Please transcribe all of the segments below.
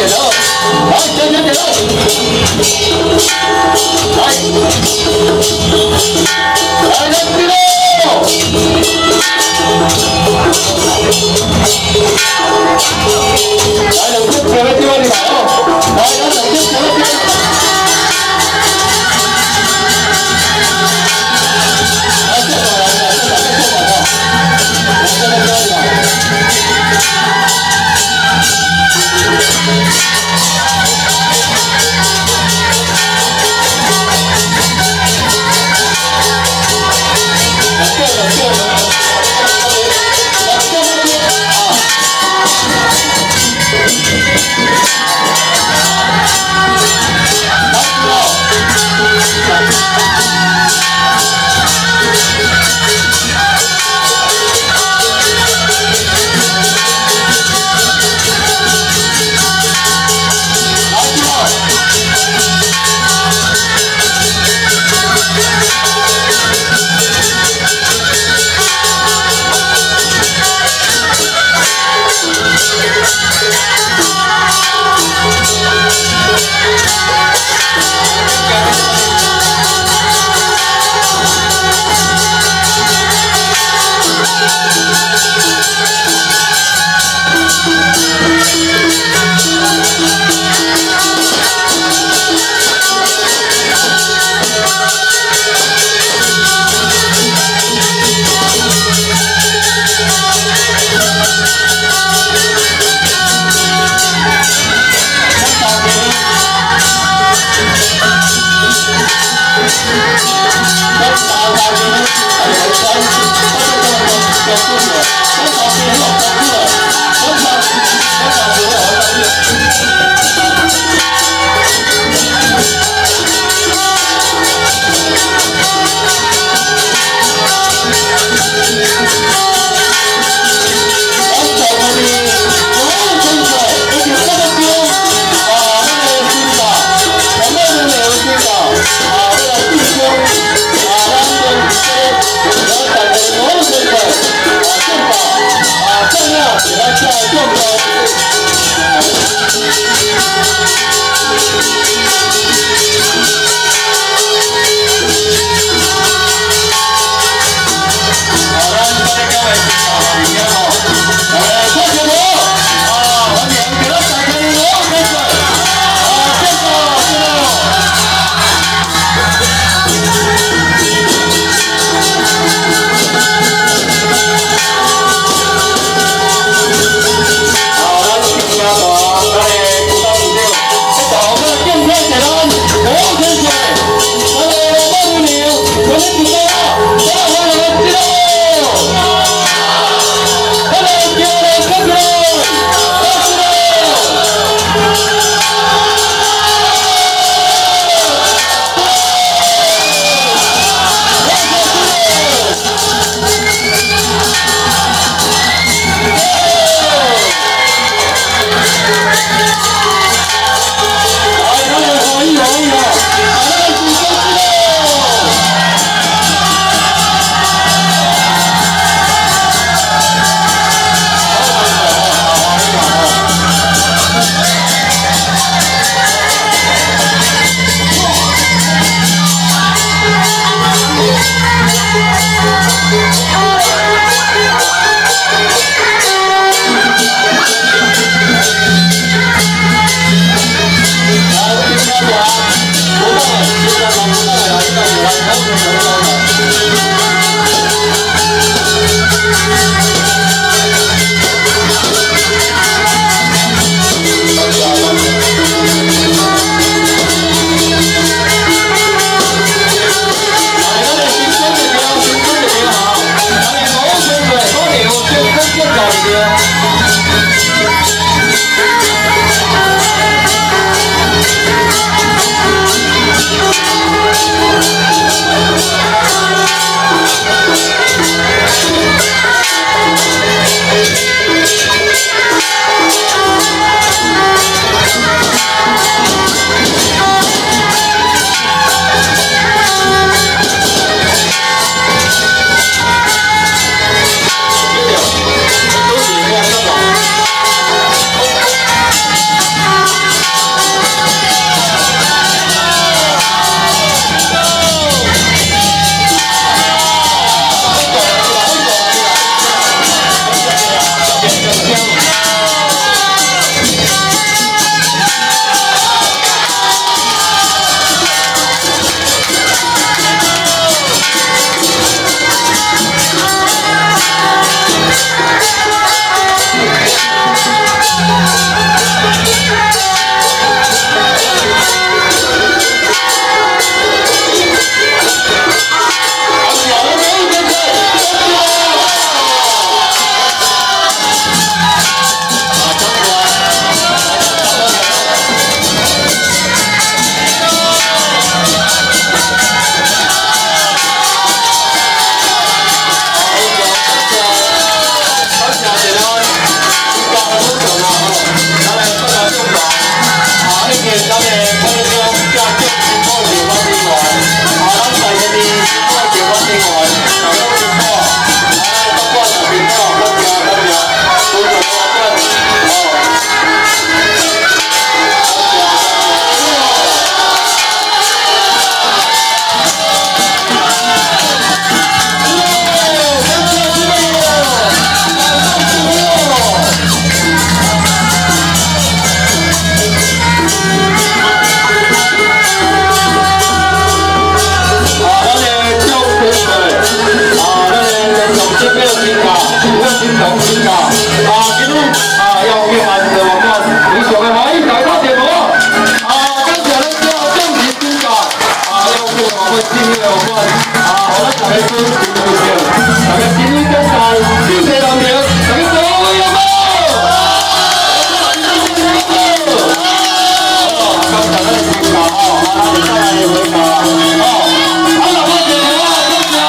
了，来，点了，来，来，去喽！来，两只脚的地方你好，来，两只脚的地方。 来， 分，大家心里感慨，谢谢老苗，大家做好有冇？咁大家嚟評價哦，大家嚟評價哦，好啦，多謝你啊，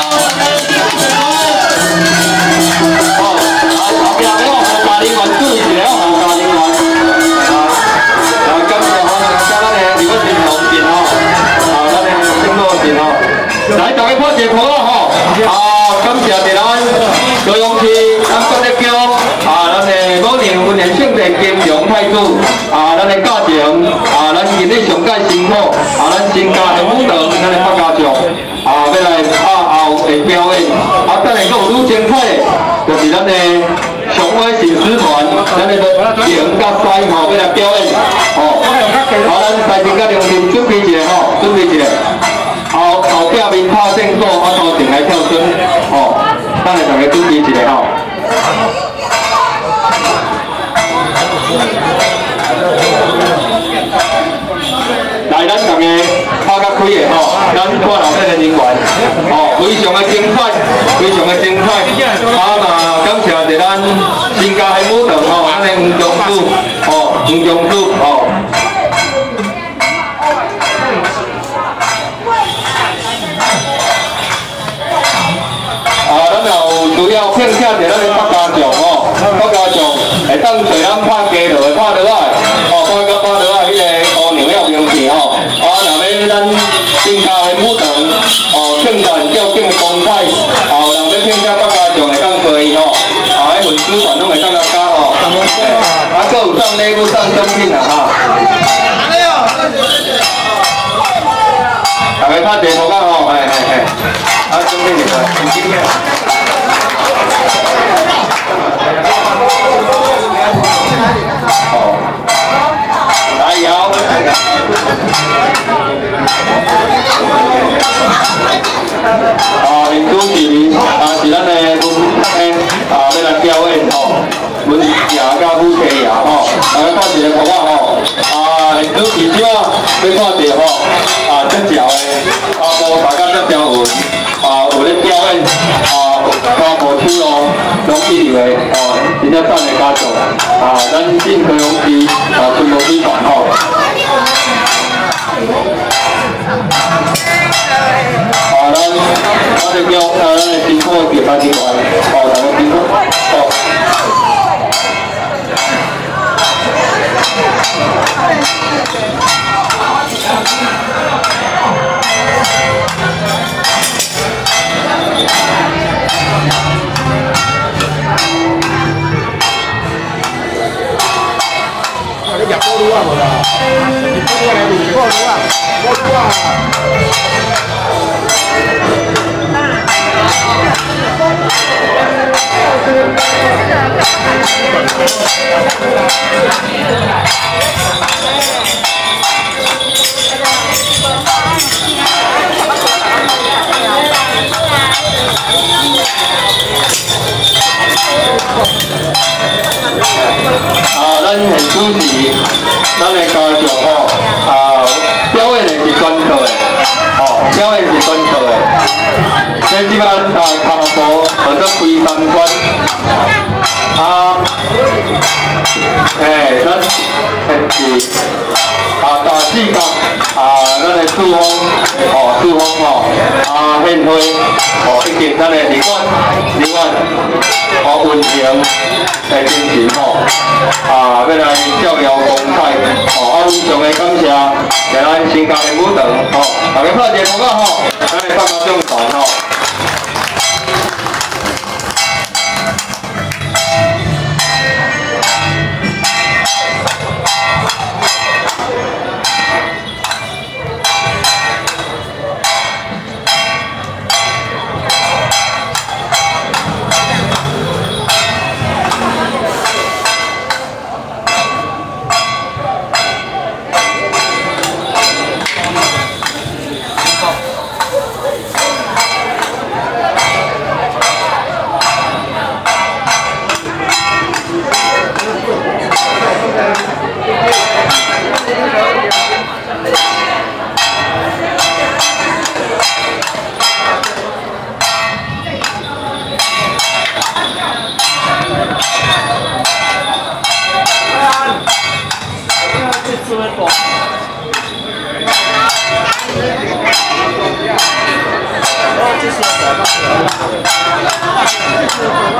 哦，後邊俾我何家lin員注意住何家lin員，今日可能大家咧，如果轉頭見哦，咱哋升多見哦，嚟大家拍謝幕啦嗬，感謝哋咱高雄市咱國立橋咱哋某年5年慶典金龍太子咱哋家庭咱今日上屆辛苦咱新家的舞蹈，咱的北家族要來後的表演等下佫有愈精彩的，就是咱的上海新師團，咱的龍甲西要來表演咱大家良心準備一下準備一下，後壁面拍正鼓，頭前來跳繩等下大家準備一下來，咱大家拍甲開的咱看後邊的人員非常的精彩，非常的精彩。嘛，感謝哋咱新家的舞蹈咱的吳中主吳中主咱有主要聘請着咱的北家族北家族會當隨咱拍雞就會拍落來拍到迄個烏牛要名片若要咱新家的舞堂慶典叫景光彩若要聘請北家族會當做伊迄文書團攏會當來加佫有送禮物送獎品大家拍謝幕啊獎品嚟㗎，唔緊要。來搖。民主是是咱的要來表演文爺甲武帝爺大家看一個圖民主是即要看到這條的無大家這條有咧表演花無手咯，攏一流的真正讚的家族咱新高雄市春無水團咱就叫咱的辛苦嘅家庭團大家辛苦你入波佬啊冇啦，入波佬嚟，入波佬啊，波佬啊。咱很主持，咱的家族表演的是专科的，表演是专科的。这即摆脚步或者规三圈，咱是大四角咱的珠峰献花以及咱的离馆运行的精神要來照耀光彩非常的感謝咱新家的舞堂大家拍一個幕咱的北家眾團好。